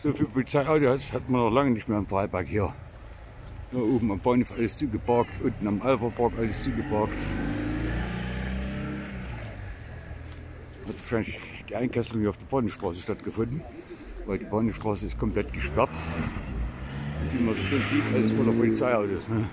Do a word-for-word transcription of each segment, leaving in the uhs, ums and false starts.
So viel Polizeiautos hat man noch lange nicht mehr im Freipark hier. Da oben am Bahnhof alles zugeparkt, unten am Alpha-Park alles zugeparkt. Hat wahrscheinlich die Einkesselung hier auf der Bahnhofstraße stattgefunden, weil die Bahnhofstraße ist komplett gesperrt. Und wie man so schön sieht, alles voller Polizeiautos. Ne?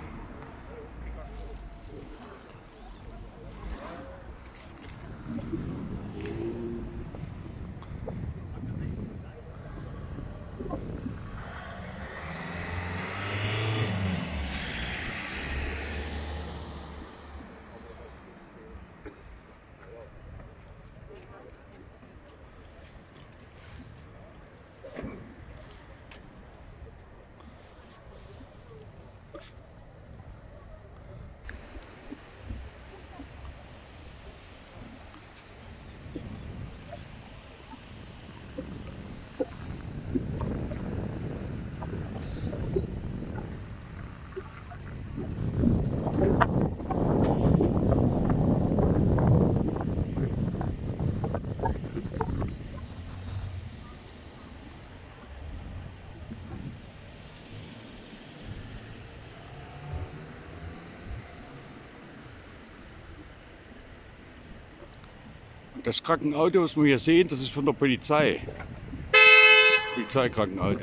Das Krankenauto, was wir hier sehen, das ist von der Polizei. Polizeikrankenauto.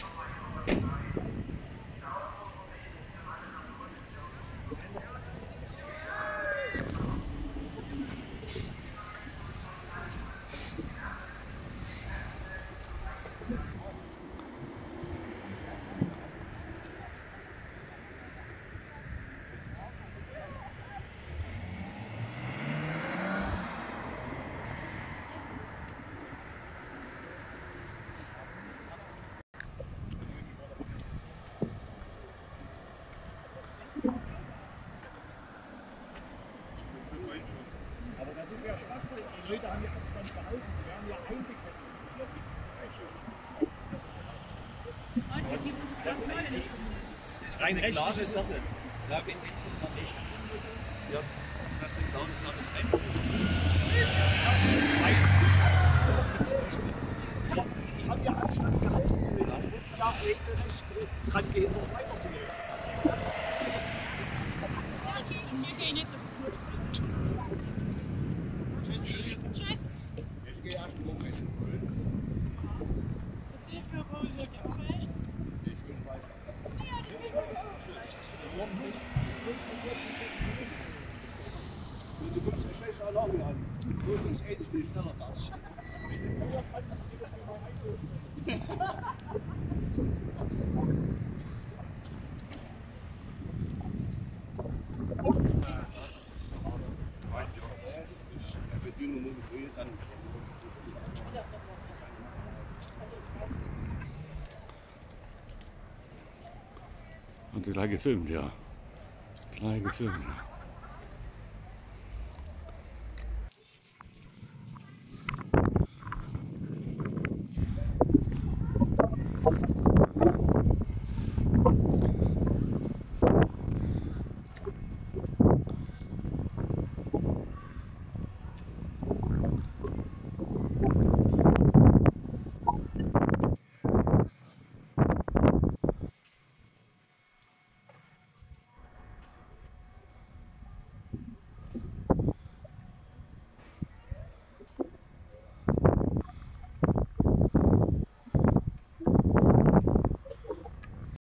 Aber das ist ja Schwachsinn. Die Leute haben ja Abstand gehalten. Die werden ja eingekesselt. Das, das ist eigentlich rein rechtliche Sache. Da bin ich noch nicht. Ja, das ist eine klare Sache. Das Recht. Die haben ja Abstand gehalten. Die haben ja regelrecht dran gehen, noch weiterzugehen. Hier gehe ich nicht so gut. Tschüss. Tschüss. Ich gehe erst mal mit. Ich für Rolle gefällt. Ich will weiter. Du kommst nicht schlecht Alarm an. Du bist eh nicht viel schneller fast. Und gleich gefilmt, ja. Gleich gefilmt, ja.